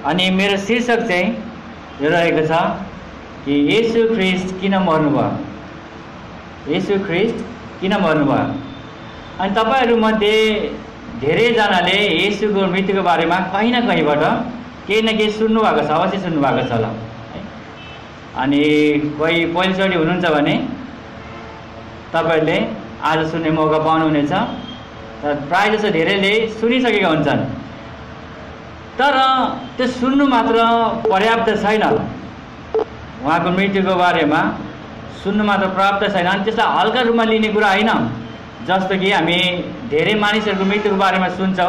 अनि मेरो शीर्षक चाहिँ यो रहेको छ कि येशू ख्रीष्ट किन मर्नुभयो, येशू ख्रीष्ट किन मर्नुभयो। अनि तपाईहरुमध्ये धेरैजनाले येशूको मृत्युको बारेमा कहीँ न कहीँबाट केही न केही सुन्नु भएको छ, अवश्य सुन्नु भएको छ होला। अनि कोही पहिलोचोटि हुनुहुन्छ भने तपाईहरुले आज सुन्ने मौका पाउनुहुनेछ, तर प्रायःजसो धेरैले सुनिसकेका हुन्छन्। तर त्यो सुन्नु मात्र पर्याप्त छैन, उहाँको मृत्युको बारेमा सुन्नु मात्र पर्याप्त छैन। अनि त्यसलाई हल्का रूपमा लिने कुरा होइन। जस्तो कि हामी धेरै मानिसहरूको मृत्युको बारेमा सुन्छौँ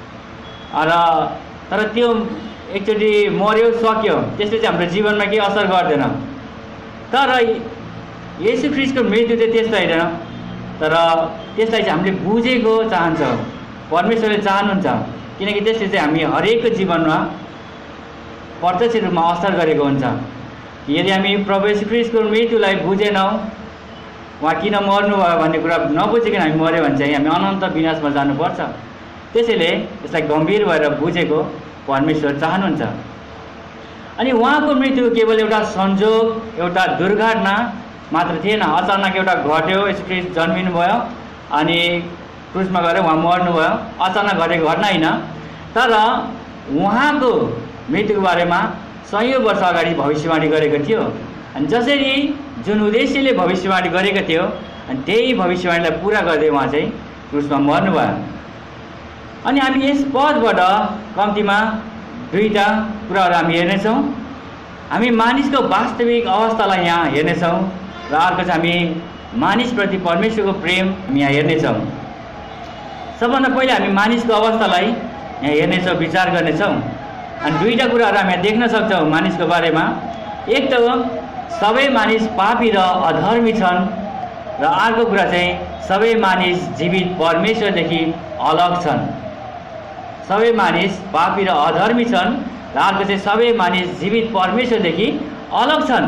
र तर त्यो एकचोटि मर्यो सक्यो, त्यसले चाहिँ हाम्रो जीवनमा केही असर गर्दैन। तर येशू ख्रीष्टको मृत्यु चाहिँ त्यस्तो होइन। तर त्यसलाई चाहिँ हामीले बुझेको चाहन्छ, परमेश्वरले चाहनुहुन्छ, किनकि त्यसले चाहिँ हामी हरेकको जीवनमा प्रत्यक्ष रूपमा असर गरेको हुन्छ। यदि हामी प्रभु येशू ख्रीष्टको मृत्युलाई बुझेनौँ, उहाँ किन मर्नुभयो भन्ने कुरा नबुझिकन हामी मऱ्यो भने चाहिँ हामी अनन्त विनाशमा जानुपर्छ। त्यसैले यसलाई गम्भीर भएर बुझेको परमेश्वर चाहनुहुन्छ। अनि उहाँको मृत्यु केवल एउटा संयोग, एउटा दुर्घटना मात्र थिएन। अचानक एउटा घट्यो, येशू ख्रीष्ट जन्मिनु भयो अनि क्रुसमा गएर उहाँ मर्नुभयो, अचानक घटेको घटना होइन। तर उहाँको मृत्युको बारेमा सयौं वर्ष अगाडि भविष्यवाणी गरेको थियो। अनि जसरी जुन उद्देश्यले भविष्यवाणी गरेको थियो, अनि त्यही भविष्यवाणीलाई पुरा गर्दै उहाँ चाहिँ क्रुसमा मर्नुभयो। अनि हामी यस पदबाट कम्तीमा दुईटा कुराहरू हामी हेर्नेछौँ। हामी मानिसको वास्तविक अवस्थालाई यहाँ हेर्नेछौँ र अर्को चाहिँ हामी मानिसप्रति परमेश्वरको प्रेम हामी यहाँ हेर्नेछौँ। सबभन्दा पहिला हामी मानिसको अवस्थालाई यहाँ हेर्नेछौँ, विचार गर्नेछौँ। अनि दुईटा कुराहरू हामी यहाँ देख्न सक्छौँ मानिसको बारेमा। एक त सबै मानिस पापी र अधर्मी छन् र अर्को कुरा चाहिँ सबै मानिस जीवित परमेश्वरदेखि अलग छन्। सबै मानिस पापी र अधर्मी छन् र अर्को चाहिँ सबै मानिस जीवित परमेश्वरदेखि अलग छन्।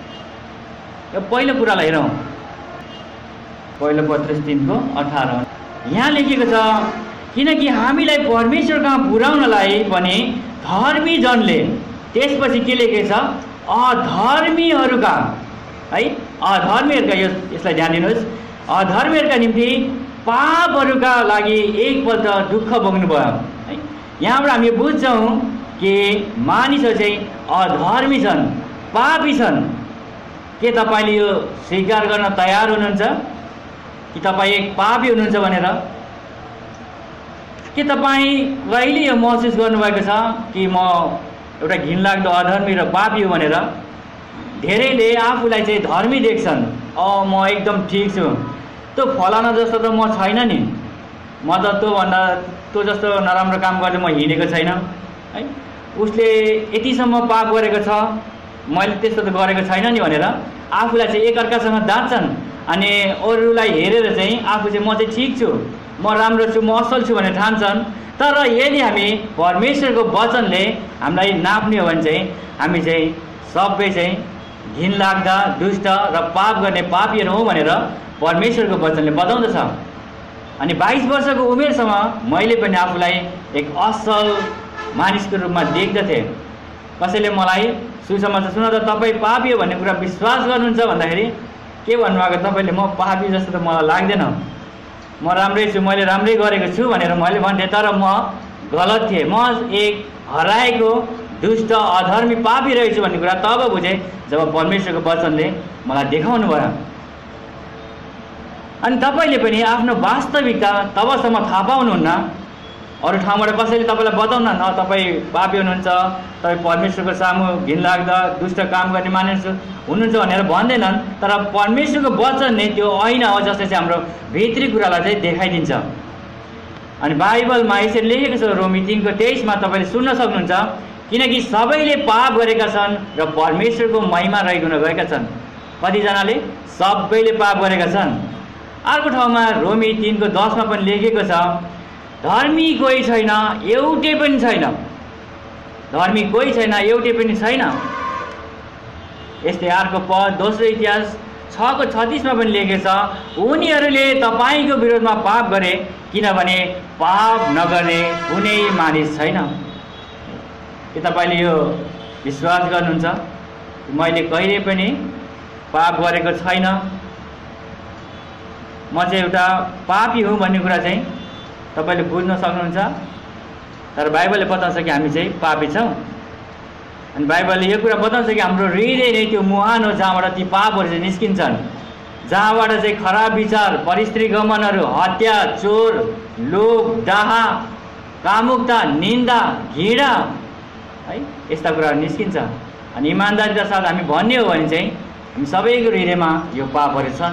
यो पहिलो कुरालाई हेरौँ। पहिलो पत्रुस 3:18 यहाँ लेखेको छ, किनकि हामीलाई परमेश्वर कहाँ पुर्याउनलाई पनि धर्मी जनले, त्यसपछि के लेखेको छ, अधर्मीहरूका, है, अधर्मीहरूका, यसलाई ध्यान दिनुहोस्, अधर्मीहरूका निम्ति पापहरूका लागि एकपल्ट दुःख भोग्नुभयो। है, यहाँबाट हामी बुझ्छौँ कि मानिसहरू चाहिँ अधर्मी छन्, पापी छन्। के तपाईँले यो स्वीकार गर्न तयार हुनुहुन्छ कि तपाईँ एक पापी हुनुहुन्छ भनेर? के तपाईँ कहिले यो महसुस गर्नुभएको छ कि म एउटा घिनलाग्दो अधर्मी र पापी हो भनेर? धेरैले आफूलाई चाहिँ धर्मी देख्छन्। म एकदम ठिक छु, त्यो फलाना जस्तो त म छैन नि, म त त्यो जस्तो नराम्रो काम गर्दै म हिँडेको छैन, है, उसले यतिसम्म पाप गरेको छ, मैले त्यस्तो त गरेको छैन नि भनेर आफूलाई चाहिँ एकअर्कासँग दाँच्छन्। अनि अरूलाई हेरेर चाहिँ आफू चाहिँ म चाहिँ ठिक छु, म राम्रो छु, म असल छु भनेर ठान्छन्। तर यदि हामी परमेश्वरको वचनले हामीलाई नाप्ने हो भने चाहिँ हामी चाहिँ सबै चाहिँ घिनलाग्दा, दुष्ट र पाप गर्ने पापीहरू हौँ भनेर परमेश्वरको वचनले बताउँदछ। अनि 22 वर्षको उमेरसम्म मैले पनि आफूलाई एक असल मानिसको रूपमा देख्दथेँ। कसैले मलाई सुसमाचार सुन त तपाईँ पापी हो भन्ने कुरा विश्वास गर्नुहुन्छ भन्दाखेरि के भन्नुभएको, तपाईँले म पापी जस्तो त मलाई लाग्दैन, म राम्रै छु, मैले राम्रै गरेको छु भनेर मैले भन्थेँ। तर म गलत थिएँ, म एक हराएको दुष्ट अधर्मी पापी रहेछु भन्ने कुरा तब बुझेँ जब परमेश्वरको वचनले मलाई देखाउनु भयो। अनि तपाईँले पनि आफ्नो वास्तविकता तबसम्म थाहा पाउनुहुन्न। अरू ठाउँबाट कसैले तपाईँलाई बताउन न तपाईँ पापी हुनुहुन्छ, तपाईँ परमेश्वरको सामु घिनलाग्दा दुष्ट काम गर्ने मानिस हुनुहुन्छ भनेर भन्दैनन्। तर परमेश्वरको वचनले त्यो ऐना हो जसले चाहिँ हाम्रो भित्री कुरालाई चाहिँ देखाइदिन्छ। अनि बाइबलमा यसरी लेखेको छ, रोमी 3:23 तपाईँले सुन्न सक्नुहुन्छ, किनकि सबैले पाप गरेका छन् र परमेश्वरको महिमा रहिगुन गएका छन्। कतिजनाले? सबैले पाप गरेका छन्। अर्को ठाउँमा रोमी 3:10 पनि लेखेको छ, धर्मी कोही छैन, एउटै पनि छैन, धर्मी कोही छैन, एउटै पनि छैन। यस्तै अर्को पद दोस्रो इतिहास 6:36 पनि लेखेको छ, उनीहरूले तपाईँको विरोधमा पाप गरे, किनभने पाप नगर्ने कुनै मानिस छैन। के तपाईँले यो विश्वास गर्नुहुन्छ मैले कहिले पनि पाप गरेको छैन, म चाहिँ एउटा पापी हुँ भन्ने कुरा चाहिँ तपाईँले बुझ्न सक्नुहुन्छ? तर बाइबलले बताउँछ कि हामी चाहिँ पापी छौँ। अनि बाइबलले यो कुरा बताउँछ कि हाम्रो हृदय नै त्यो मुहान हो जहाँबाट ती पापहरू चाहिँ निस्किन्छन्, जहाँबाट चाहिँ खराब विचार, परिस्त्रीगमनहरू, हत्या, चोर, लोभ, डाहा, कामुकता, निन्दा, घृणा है यस्ता कुराहरू निस्किन्छ। अनि इमान्दारीका साथ हामी भन्ने हो भने चाहिँ हामी सबैको हृदयमा यो पापहरू छन्।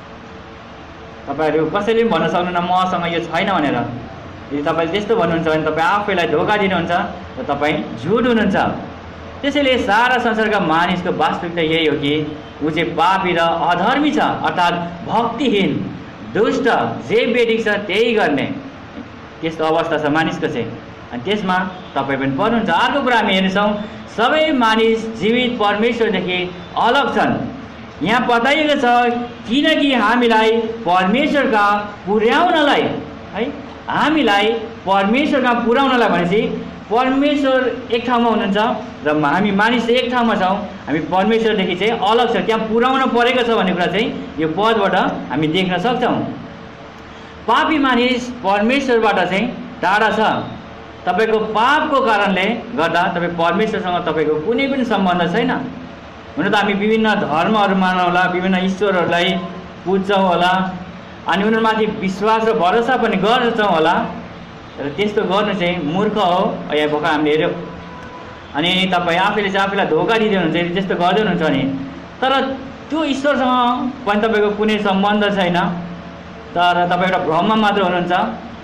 तपाईँहरू कसैले पनि भन्न सक्नुहुन्न मसँग यो छैन भनेर। यदि तपाईँले त्यस्तो भन्नुहुन्छ भने तपाईँ आफैलाई धोका दिनुहुन्छ र तपाईँ झुट हुनुहुन्छ। त्यसैले सारा संसारका मानिसको वास्तविकता यही हो कि ऊ चाहिँ पापी र अधर्मी छ, अर्थात् भक्तिहीन, दुष्ट, जे बेठिक छ त्यही गर्ने त्यस्तो अवस्था छ मानिसको चाहिँ। अनि त्यसमा तपाईँ पनि पर्नुहुन्छ। अर्को कुरा हामी हेर्नेछौँ, सबै मानिस जीवित परमेश्वरदेखि अलग छन्। यहाँ बताइएको छ किनकि हामीलाई परमेश्वरका पुर्याउनलाई है, हामीलाई परमेश्वरका पुर्याउनलाई भनेपछि परमेश्वर एक ठाउँमा हुनुहुन्छ र हामी मानिस एक ठाउँमा छौँ, हामी परमेश्वरदेखि चाहिँ अलग छ, त्यहाँ पुर्याउन परेको छ भन्ने कुरा चाहिँ यो पदबाट हामी देख्न सक्छौँ। पापी मानिस परमेश्वरबाट चाहिँ टाढा छ। तपाईँको पापको कारणले गर्दा तपाईँ परमेश्वरसँग तपाईँको कुनै पनि सम्बन्ध छैन। हुन त हामी विभिन्न धर्महरू मानौँ होला, विभिन्न ईश्वरहरूलाई पुज्छौँ होला, अनि उनीहरूमाथि विश्वास र भरोसा पनि गर्छौँ होला, तर त्यस्तो गर्नु चाहिँ मूर्ख हो। यहाँ भर्खर हामीले हेऱ्यौँ। अनि तपाईँ आफैले चाहिँ आफैलाई धोका दिँदै हुनुहुन्छ यदि त्यस्तो गर्दै हुनुहुन्छ भने। तर त्यो ईश्वरसँग पनि तपाईँको कुनै सम्बन्ध छैन, तर तपाईँ एउटा भ्रममा मात्र हुनुहुन्छ।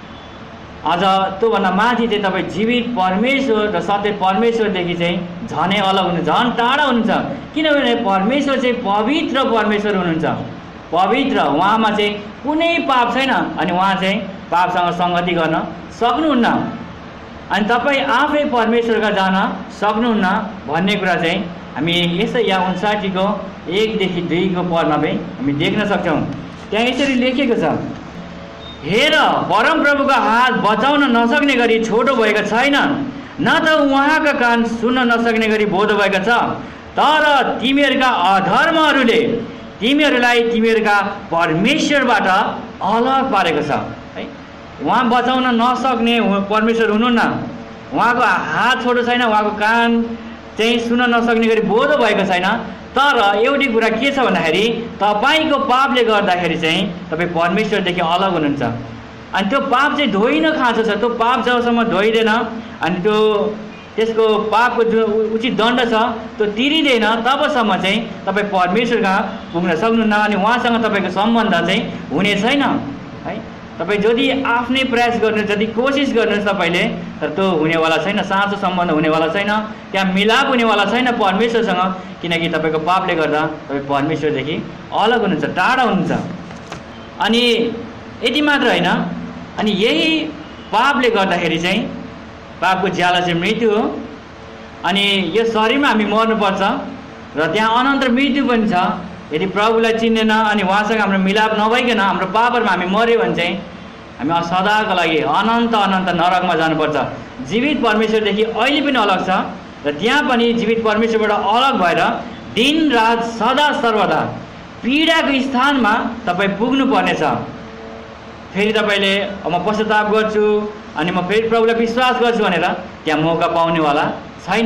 अझ त्योभन्दा माथि चाहिँ तपाईँ जीवित परमेश्वर र सत्य परमेश्वरदेखि चाहिँ झनै अलग हुनुहुन्छ, झन् टाढा हुनुहुन्छ। किनभने परमेश्वर चाहिँ पवित्र परमेश्वर हुनुहुन्छ, पवित्र, उहाँमा चाहिँ कुनै पाप छैन। अनि उहाँ चाहिँ पापसँग सङ्गति गर्न सक्नुहुन्न। अनि तपाईँ आफै परमेश्वरका जान सक्नुहुन्न भन्ने कुरा चाहिँ हामी यसै या 59को 1देखि 2को पदमा पनि हामी देख्न सक्छौँ। त्यहाँ यसरी लेखिएको छ, हेर परमप्रभुको हात बचाउन नसक्ने गरी छोटो भएको छैन, न त उहाँका कान सुन्न नसक्ने गरी बोधो भएको छ, तर तिमीहरूका अधर्महरूले तिमीहरूलाई तिमीहरूका परमेश्वरबाट अलग पारेको छ है। उहाँ बचाउन नसक्ने परमेश्वर हुनुहुन्न, उहाँको हात छोटो छैन, उहाँको कान चाहिँ सुन्न नसक्ने गरी बोधो भएको छैन। तर एउटै कुरा के छ भन्दाखेरि तपाईँको पापले गर्दाखेरि चाहिँ तपाईँ परमेश्वरदेखि अलग हुनुहुन्छ। अनि त्यो पाप चाहिँ धोइन खाँचो छ। त्यो पाप जबसम्म धोइँदैन अनि त्यो त्यसको पापको जो उचित दण्ड छ त्यो तिरिँदैन तबसम्म चाहिँ तपाईँ परमेश्वर कहाँ पुग्न सक्नुहुन्न। अनि उहाँसँग तपाईँको सम्बन्ध चाहिँ हुने छैन है। तपाईँ जति आफ्नै प्रयास गर्नु, जति कोसिस गर्नुहोस् तपाईँले, तर त्यो हुनेवाला छैन, साँचो सम्बन्ध हुनेवाला छैन, त्यहाँ मिलाप हुनेवाला छैन परमेश्वरसँग। किनकि तपाईँको पापले गर्दा तपाईँ परमेश्वरदेखि अलग हुनुहुन्छ, टाढा हुनुहुन्छ। अनि यति मात्र होइन, अनि यही पापले गर्दाखेरि चाहिँ पापको ज्याला चाहिँ मृत्यु हो। अनि यो शरीरमा हामी मर्नुपर्छ र त्यहाँ अनन्त मृत्यु पनि छ। यदि प्रभुलाई चिन्दैन अनि उहाँसँग हाम्रो मिलाप नभइकन हाम्रो पापहरूमा हामी मऱ्यो भने चाहिँ हामी सदाको लागि अनन्त अनन्त नरकमा जानुपर्छ। जीवित परमेश्वरदेखि अहिले पनि अलग छ र त्यहाँ पनि जीवित परमेश्वरबाट अलग भएर दिन रात सदा सर्वदा पीडाको स्थानमा तपाईँ पुग्नु पर्नेछ। फेरि तपाईँले म पश्चाताप गर्छु अनि म फेरि प्रभुलाई विश्वास गर्छु भनेर त्यहाँ मौका पाउनेवाला छैन।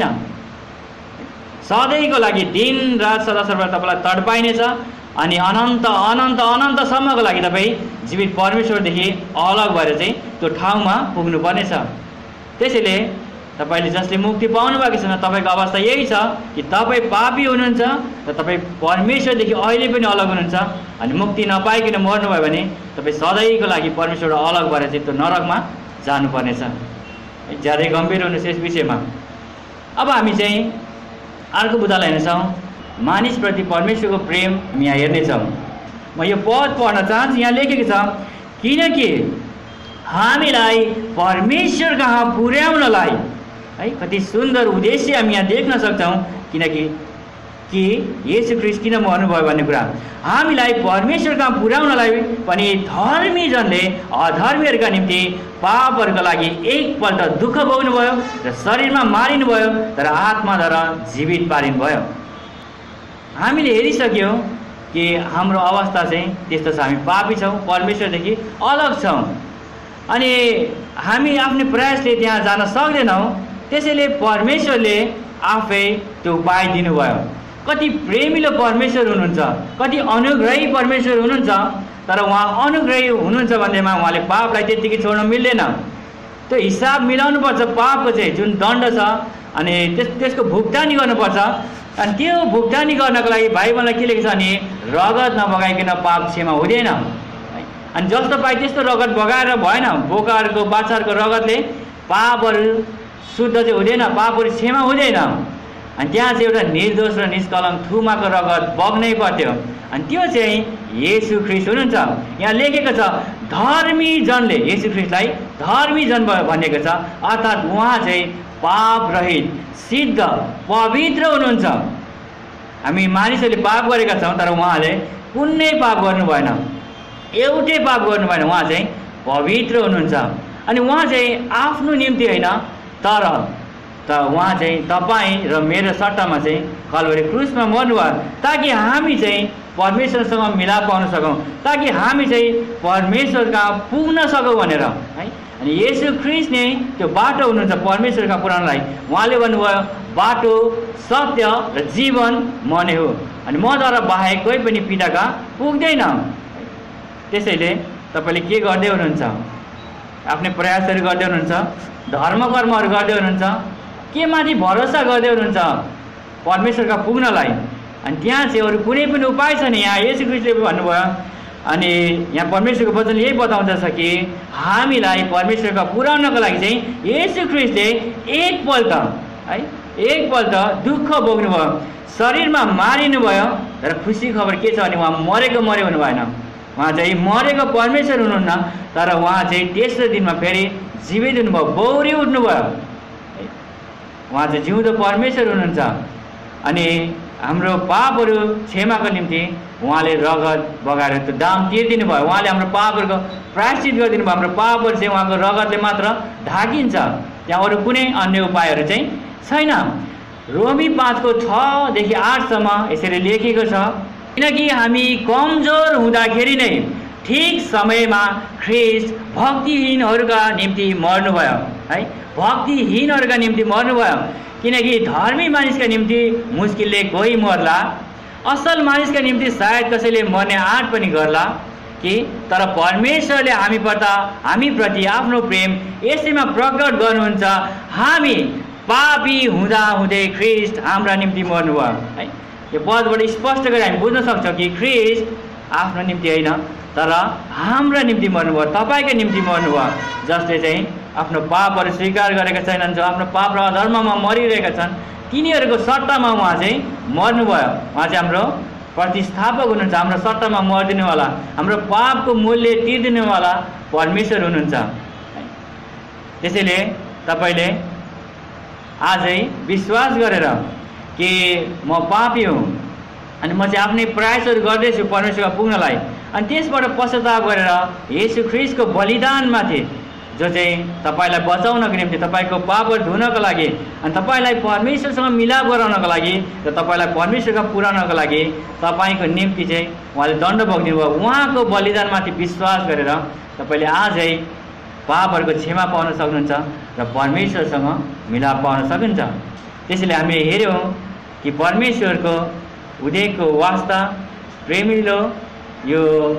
सधैँको लागि दिन रात सदा सर्वदा तपाईँलाई तडपाइनेछ अनि अनन्त अनन्त अनन्तसम्मको लागि तपाईँ जीवित परमेश्वरदेखि अलग भएर चाहिँ त्यो ठाउँमा पुग्नुपर्नेछ। त्यसैले तपाईँले जसले मुक्ति पाउनु भएको छैन तपाईँको अवस्था यही छ कि तपाईँ पापी हुनुहुन्छ र तपाईँ परमेश्वरदेखि अहिले पनि अलग हुनुहुन्छ। अनि मुक्ति नपाइकन मर्नुभयो भने तपाईँ सधैँको लागि परमेश्वरबाट अलग भएर चाहिँ त्यो नरकमा जानुपर्नेछ। ज्यादै गम्भीर हुनुहोस् यस विषयमा। अब हामी चाहिँ अर्को बुदालाई हेर्नेछौँ, मानिसप्रति परमेश्वरको प्रेम हामी यहाँ हेर्नेछौँ। म यो पद पढ्न चाहन्छु। यहाँ लेखेको छ, किनकि हामीलाई परमेश्वर कहाँ पुर्याउनलाई है, कति सुन्दर उद्देश्य हामी यहाँ देख्न सक्छौँ। किनकि येशू ख्रीष्ट किन मर्नुभयो भन्ने कुरा हामीलाई परमेश्वर कहाँ पुर्याउनलाई पनि धर्मीजनले अधर्मीहरूका निम्ति पापहरूको लागि एकपल्ट दुःख भोग्नुभयो र शरीरमा मारिनुभयो, तर आत्माद्वारा जीवित पारिनुभयो। हामीले हेरिसक्यौँ कि हाम्रो अवस्था चाहिँ त्यस्तो छ, हामी पापी छौँ, परमेश्वरदेखि अलग छौँ अनि हामी आफ्नो प्रयासले त्यहाँ जान सक्दैनौँ। त्यसैले परमेश्वरले आफै त्यो उपाय दिनुभयो। कति प्रेमिलो परमेश्वर हुनुहुन्छ, कति अनुग्रही परमेश्वर हुनुहुन्छ, तर उहाँ अनुग्रही हुनुहुन्छ भन्दैमा उहाँले पापलाई त्यत्तिकै छोड्न मिल्दैन। त्यो हिसाब मिलाउनुपर्छ, पापको चाहिँ जुन दण्ड छ अनि त्यसको भुक्तानी गर्नुपर्छ। अनि त्यो भुक्तानी गर्नको लागि बाइबलमा के लेखेको छ भने रगत नबगाइकन पाप क्षमा हुँदैन। अनि जस्तो पाए त्यस्तो रगत बगाएर भएन, बोकाहरूको बाछाहरूको रगतले पापहरू शुद्ध चाहिँ हुँदैन, पापहरू क्षमा हुँदैन। अनि त्यहाँ चाहिँ एउटा निर्दोष र निष्कलङ्क थुमाको रगत बग्नै पर्थ्यो, अनि त्यो चाहिँ येशू ख्रीष्ट हुनुहुन्छ। यहाँ लेखेको छ धर्मी जनले येशू ख्रीष्टलाई धर्मी जन भनेको छ, अर्थात् उहाँ चाहिँ पाप रहित, सिद्ध, पवित्र हुनुहुन्छ। हामी मानिसहरूले पाप गरेका छौँ, तर उहाँले कुनै पाप गर्नु भएन, एउटै पाप गर्नु भएन। उहाँ चाहिँ पवित्र हुनुहुन्छ। अनि उहाँ चाहिँ आफ्नो निम्ति होइन, तर उहाँ चाहिँ तपाईँ र मेरो सट्टामा चाहिँ कल्वरी क्रुसमा मर्नुभयो, ताकि हामी चाहिँ परमेश्वरसँग मिलाप पाउन सकौँ, ताकि हामी चाहिँ परमेश्वर कहाँ पुग्न सकौँ भनेर है। अनि येशू ख्रीष्ट नै त्यो बाटो हुनुहुन्छ परमेश्वर कहाँ पुर्याउनलाई। उहाँले भन्नुभयो बाटो, सत्य र जीवन म नै हो, अनि मद्वारा बाहेक कोही पनि पिता कहाँ पुग्दैन। त्यसैले तपाईँले के गर्दै हुनुहुन्छ? आफ्नै प्रयासहरू गर्दै हुनुहुन्छ, धर्म कर्महरू गर्दै हुनुहुन्छ, के माथि भरोसा गर्दै हुनुहुन्छ? परमेश्वरका पुग्नलाई। अनि त्यहाँ चाहिँ अरू कुनै पनि उपाय छैन। यहाँ येशू ख्रीष्टले भन्नुभयो, अनि यहाँ परमेश्वरको वचन यही बताउँदछ कि हामीलाई परमेश्वरका पुर्याउनको लागि चाहिँ येशू ख्रीष्टले एकपल्ट दुःख भोग्नुभयो, शरीरमा मारिनुभयो। तर खुसी खबर के छ भने उहाँ मरेको हुनु भएन। उहाँ चाहिँ मरेको परमेश्वर हुनुहुन्न, तर उहाँ चाहिँ तेस्रो दिनमा फेरि जीवित हुनुभयो, बौरी उठ्नुभयो। उहाँ चाहिँ जिउँदो परमेश्वर हुनुहुन्छ। अनि हाम्रो पापहरू क्षमाको निम्ति उहाँले रगत बगाएर त्यो दाम तिर्दिनु भयो। उहाँले हाम्रो पापहरूको प्रायश्चित गरिदिनु भयो। हाम्रो पापहरू चाहिँ उहाँको रगतले मात्र ढाकिन्छ, त्यहाँ अरू कुनै अन्य उपायहरू चाहिँ छैन। रोमी 5:6देखि 8सम्म यसरी लेखेको छ, किनकि हामी कमजोर हुँदाखेरि नै ठिक समयमा ख्रीष्ट भक्तिहीनहरूका निम्ति मर्नुभयो है। भक्तिहीनहरूका निम्ति मर्नुभयो, किनकि धर्मी मानिसका निम्ति मुस्किलले कोही मर्ला, असल मानिसका निम्ति सायद कसैले मर्ने आँट पनि गर्ला कि, तर परमेश्वरले हामीप्रति आफ्नो प्रेम यसैमा प्रकट गर्नुहुन्छ। हामी पापी हुँदै ख्रीष्ट हाम्रा निम्ति मर्नुभयो है। यो पदबाट स्पष्ट गरी हामी बुझ्न सक्छौँ कि ख्रीष्ट आफ्नो निम्ति होइन, तर हाम्रा निम्ति मर्नुभयो, तपाईँको निम्ति मर्नुभयो। जसले चाहिँ आफ्नो पापहरू स्वीकार गरेका छैनन्, जो आफ्नो पाप र अधर्ममा मरिरहेका छन्, तिनीहरूको सट्टामा उहाँ चाहिँ मर्नुभयो। उहाँ चाहिँ हाम्रो प्रतिस्थापक हुनुहुन्छ, हाम्रो सट्टामा मरिदिनेवाला, हाम्रो पापको मूल्य तिर्दिनेवाला परमेश्वर हुनुहुन्छ। त्यसैले तपाईँले आजै विश्वास गरेर कि म पापी हुँ अनि म चाहिँ आफ्नै प्रयासहरू गर्दैछु परमेश्वरमा पुग्नलाई, अनि त्यसबाट पश्चाताप गरेर येशू ख्रीष्टको बलिदानमाथि, जो चाहिँ तपाईँलाई बचाउनको निम्ति, तपाईँको पापहरू धुनको लागि, अनि तपाईँलाई परमेश्वरसँग मिलाप गराउनको लागि र तपाईँलाई परमेश्वरमा पुर्याउनको लागि तपाईँको निम्ति चाहिँ उहाँले दण्ड भोग्दिनु भयो। उहाँको बलिदानमाथि विश्वास गरेर तपाईँले आजै पापहरूको क्षमा पाउन सक्नुहुन्छ र परमेश्वरसँग मिलाप पाउन सक्नुहुन्छ। त्यसैले हामीले हेऱ्यौँ कि परमेश्वरको उदयको वास्ता प्रेमिलो यो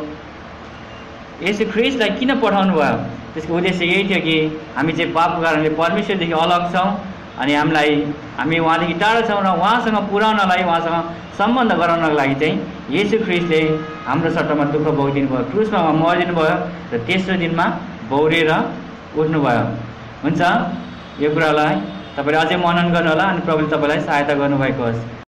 येशू ख्रीष्टलाई किन पठाउनु भयो, त्यसको उद्देश्य यही थियो कि हामी चाहिँ पापको कारणले परमेश्वरदेखि अलग छौँ, अनि हामी उहाँदेखि टाढा छौँ र उहाँसँग पुर्याउनलाई, उहाँसँग सम्बन्ध गराउनको लागि चाहिँ येशू ख्रीष्टले हाम्रो सट्टामा दुःख भोगिदिनु भयो, क्रुसमा मरिदिनु भयो र तेस्रो दिनमा बौरेर उठ्नुभयो। हुन्छ, यो कुरालाई तपाईँले अझै मनन गर्नु होला, अनि प्रभुले तपाईँलाई सहायता गर्नुभएको होस्।